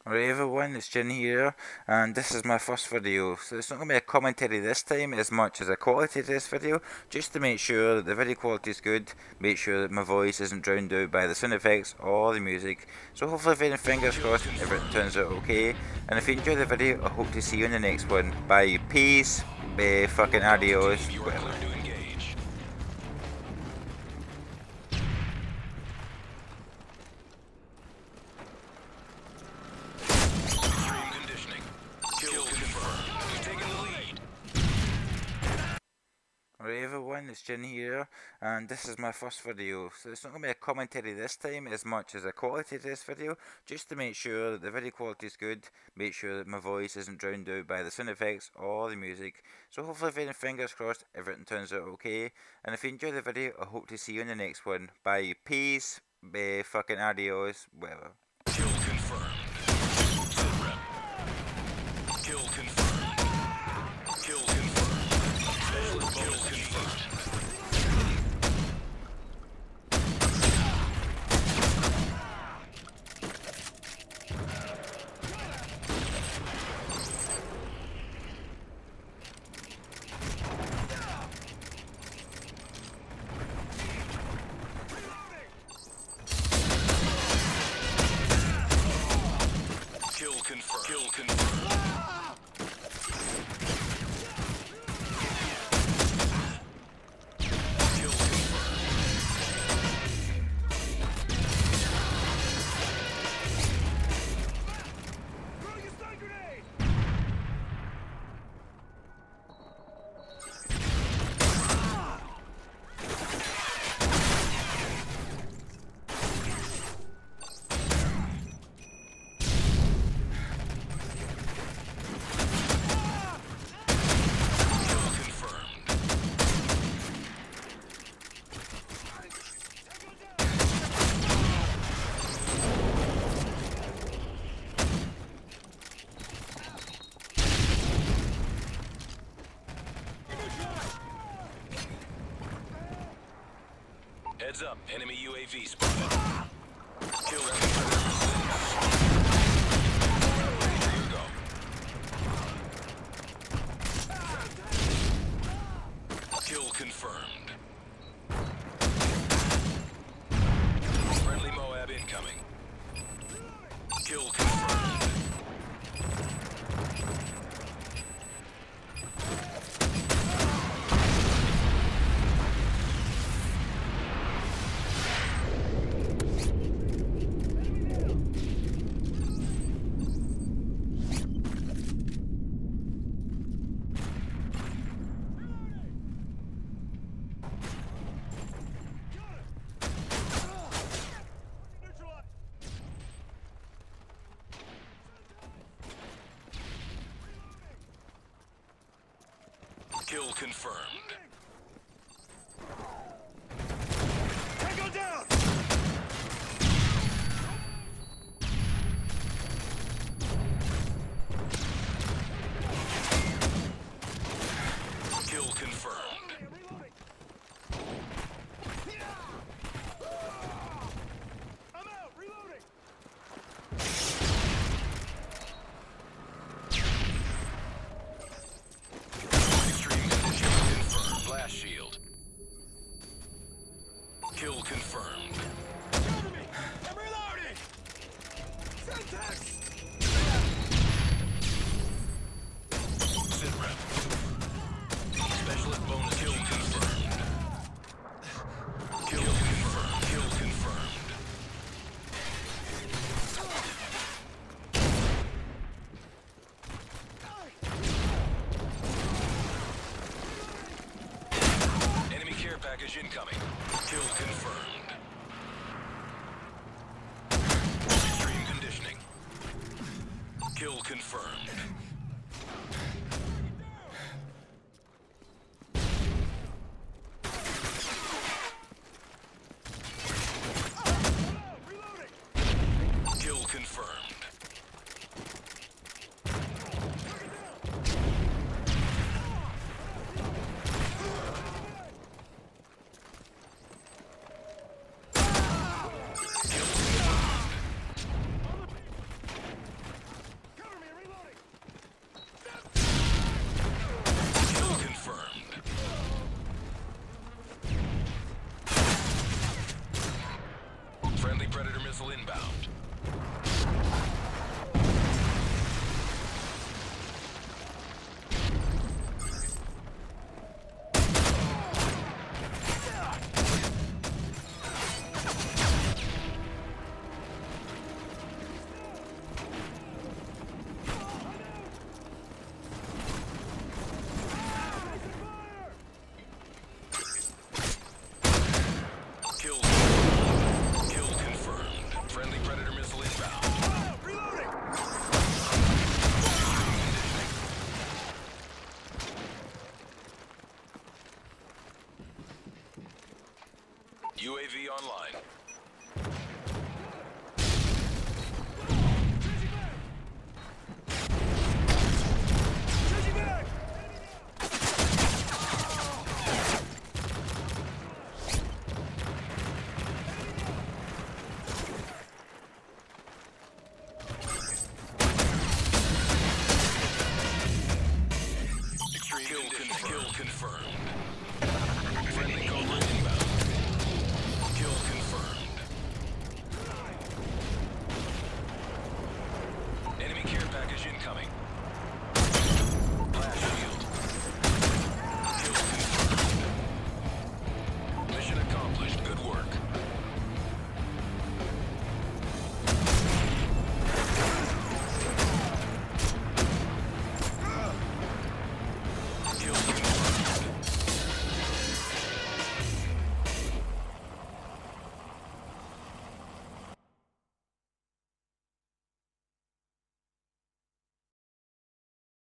Alright everyone, it's Jin here, and this is my first video, so it's not going to be a commentary this time as much as a quality test video, just to make sure that the video quality is good, make sure that my voice isn't drowned out by the sound effects or the music, so hopefully fingers crossed everything turns out okay, and if you enjoy the video, I hope to see you in the next one. Bye, peace, fucking adios, whatever. Alright everyone, it's Jin here, and this is my first video, so it's not going to be a commentary this time as much as a quality test video, just to make sure that the video quality is good, make sure that my voice isn't drowned out by the sound effects or the music, so hopefully fingers crossed everything turns out okay, and if you enjoy the video, I hope to see you in the next one. Bye, peace, fucking adios, whatever. Kill confirmed. Sit rep. Kill confirmed. Kill confirmed. Specialist bonus confirmed. Kill confirmed. Kill confirmed. Heads up, enemy UAV spotted. Kill confirmed. Here you go. Kill confirmed. Friendly Moab incoming. Kill confirmed. Kill confirmed. Tango down! Kill confirmed. I'm out, reloading! Blast shield. Kill confirmed. Cover me! I'm reloading! Syntax! Sit rep. Specialist bonus kill confirmed. Kill confirmed. Kill confirmed. Care package incoming. Kill confirmed. Extreme conditioning. Kill confirmed. Kill confirmed. confirmed. Friendly Cobra inbound. Kill confirmed. Enemy care package incoming. Flash.